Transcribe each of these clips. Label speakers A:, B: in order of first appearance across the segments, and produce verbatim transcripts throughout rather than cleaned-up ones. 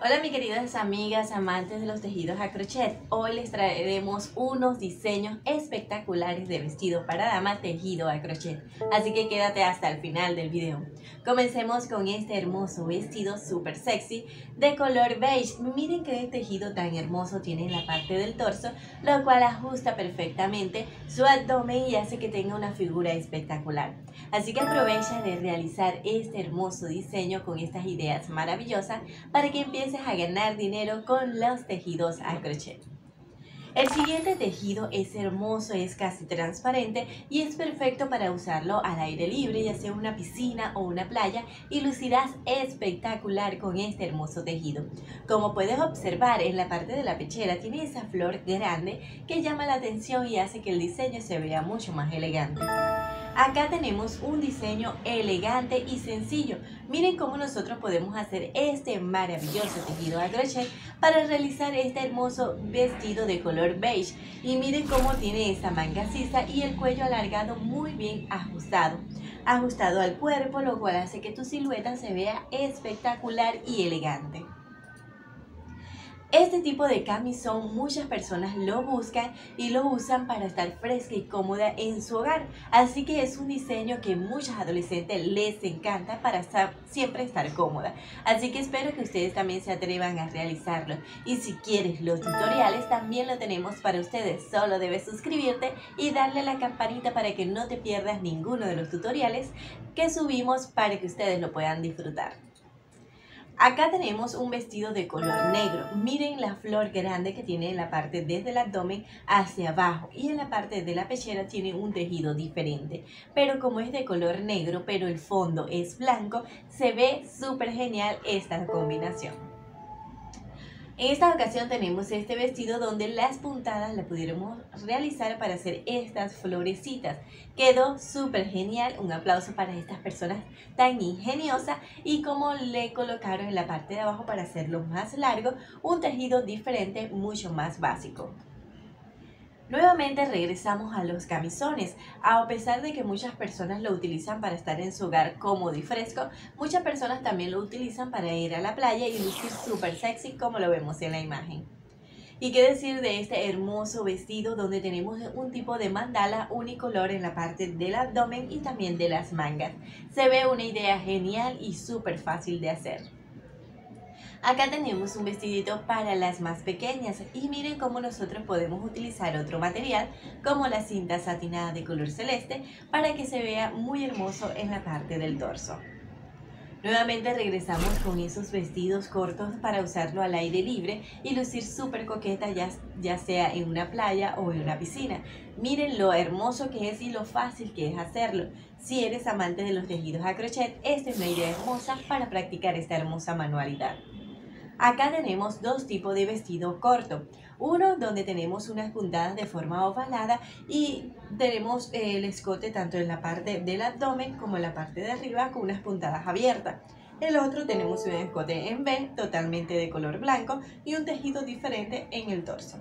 A: Hola mis queridas amigas, amantes de los tejidos a crochet. Hoy les traeremos unos diseños espectaculares de vestido para dama tejido a crochet. Así que quédate hasta el final del video. Comencemos con este hermoso vestido súper sexy de color beige. Miren qué tejido tan hermoso tiene en la parte del torso, lo cual ajusta perfectamente su abdomen y hace que tenga una figura espectacular. Así que aprovecha de realizar este hermoso diseño con estas ideas maravillosas para que empieces a ganar dinero con los tejidos a crochet. El siguiente tejido es hermoso, es casi transparente y es perfecto para usarlo al aire libre, ya sea una piscina o una playa, y lucirás espectacular con este hermoso tejido. Como puedes observar, en la parte de la pechera tiene esa flor grande que llama la atención y hace que el diseño se vea mucho más elegante. Acá tenemos un diseño elegante y sencillo. Miren cómo nosotros podemos hacer este maravilloso tejido a crochet para realizar este hermoso vestido de color beige. Y miren cómo tiene esa manga sisa y el cuello alargado muy bien ajustado. Ajustado al cuerpo, lo cual hace que tu silueta se vea espectacular y elegante. Este tipo de camisón muchas personas lo buscan y lo usan para estar fresca y cómoda en su hogar. Así que es un diseño que muchas adolescentes les encanta para estar, siempre estar cómoda. Así que espero que ustedes también se atrevan a realizarlo. Y si quieres los tutoriales, también lo tenemos para ustedes. Solo debes suscribirte y darle a la campanita para que no te pierdas ninguno de los tutoriales que subimos para que ustedes lo puedan disfrutar. Acá tenemos un vestido de color negro. Miren la flor grande que tiene en la parte desde el abdomen hacia abajo, y en la parte de la pechera tiene un tejido diferente. Pero como es de color negro, pero el fondo es blanco, se ve súper genial esta combinación. En esta ocasión tenemos este vestido donde las puntadas la pudiéramos realizar para hacer estas florecitas. Quedó súper genial. Un aplauso para estas personas tan ingeniosas y como le colocaron en la parte de abajo para hacerlo más largo, un tejido diferente, mucho más básico. Nuevamente regresamos a los camisones. A pesar de que muchas personas lo utilizan para estar en su hogar cómodo y fresco, muchas personas también lo utilizan para ir a la playa y lucir súper sexy, como lo vemos en la imagen. Y qué decir de este hermoso vestido donde tenemos un tipo de mandala unicolor en la parte del abdomen y también de las mangas. Se ve una idea genial y súper fácil de hacer. Acá tenemos un vestidito para las más pequeñas y miren cómo nosotros podemos utilizar otro material como la cinta satinada de color celeste para que se vea muy hermoso en la parte del torso. Nuevamente regresamos con esos vestidos cortos para usarlo al aire libre y lucir súper coqueta, ya, ya sea en una playa o en una piscina. Miren lo hermoso que es y lo fácil que es hacerlo. Si eres amante de los tejidos a crochet, esta es una idea hermosa para practicar esta hermosa manualidad. Acá tenemos dos tipos de vestido corto. Uno donde tenemos unas puntadas de forma ovalada y tenemos el escote tanto en la parte del abdomen como en la parte de arriba con unas puntadas abiertas. El otro tenemos un escote en V totalmente de color blanco y un tejido diferente en el torso.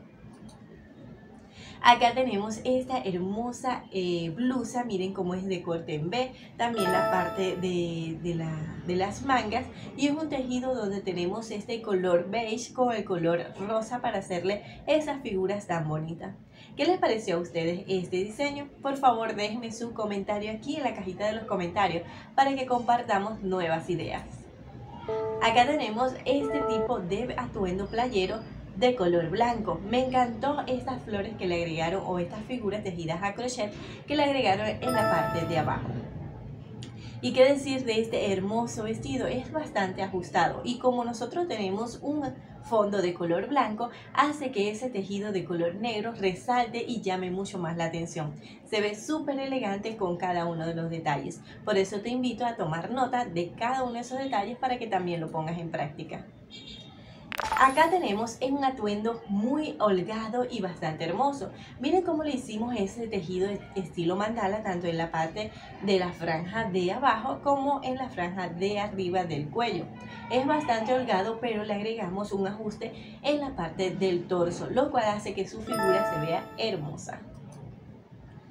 A: Acá tenemos esta hermosa eh, blusa, miren cómo es de corte en V, también la parte de, de, la, de las mangas, y es un tejido donde tenemos este color beige con el color rosa para hacerle esas figuras tan bonitas. ¿Qué les pareció a ustedes este diseño? Por favor déjenme su comentario aquí en la cajita de los comentarios para que compartamos nuevas ideas. Acá tenemos este tipo de atuendo playero de color blanco. Me encantó estas flores que le agregaron o estas figuras tejidas a crochet que le agregaron en la parte de abajo. Y qué decir de este hermoso vestido, es bastante ajustado y como nosotros tenemos un fondo de color blanco, hace que ese tejido de color negro resalte y llame mucho más la atención. Se ve súper elegante con cada uno de los detalles. Por eso te invito a tomar nota de cada uno de esos detalles para que también lo pongas en práctica. Acá tenemos un atuendo muy holgado y bastante hermoso. Miren cómo le hicimos ese tejido estilo mandala tanto en la parte de la franja de abajo como en la franja de arriba del cuello. Es bastante holgado, pero le agregamos un ajuste en la parte del torso, lo cual hace que su figura se vea hermosa.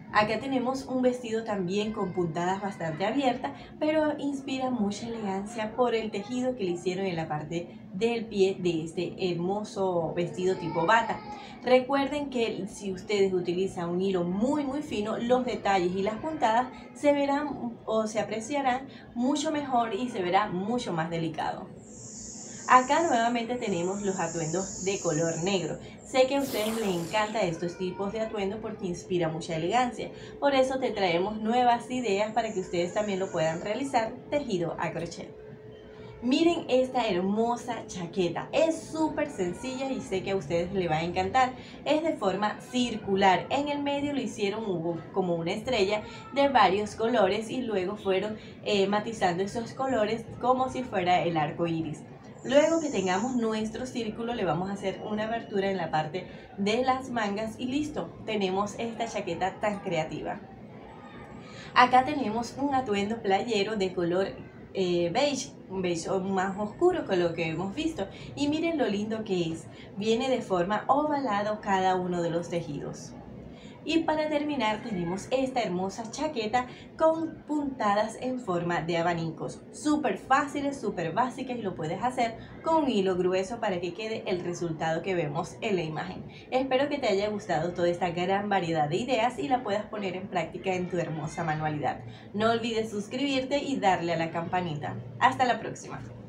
A: Acá tenemos un vestido también con puntadas bastante abiertas, pero inspira mucha elegancia por el tejido que le hicieron en la parte del pie de este hermoso vestido tipo bata. Recuerden que si ustedes utilizan un hilo muy muy fino, los detalles y las puntadas se verán o se apreciarán mucho mejor y se verá mucho más delicado. Acá nuevamente tenemos los atuendos de color negro. Sé que a ustedes les encantan estos tipos de atuendos porque inspira mucha elegancia. Por eso te traemos nuevas ideas para que ustedes también lo puedan realizar tejido a crochet. Miren esta hermosa chaqueta, es súper sencilla y sé que a ustedes les va a encantar. Es de forma circular, en el medio lo hicieron hubo como una estrella de varios colores y luego fueron eh, matizando esos colores como si fuera el arco iris. Luego que tengamos nuestro círculo le vamos a hacer una abertura en la parte de las mangas y listo, tenemos esta chaqueta tan creativa. Acá tenemos un atuendo playero de color eh, beige, un beige más oscuro que lo que hemos visto y miren lo lindo que es, viene de forma ovalado cada uno de los tejidos. Y para terminar tenemos esta hermosa chaqueta con puntadas en forma de abanicos, súper fáciles, súper básicas y lo puedes hacer con un hilo grueso para que quede el resultado que vemos en la imagen. Espero que te haya gustado toda esta gran variedad de ideas y la puedas poner en práctica en tu hermosa manualidad. No olvides suscribirte y darle a la campanita. Hasta la próxima.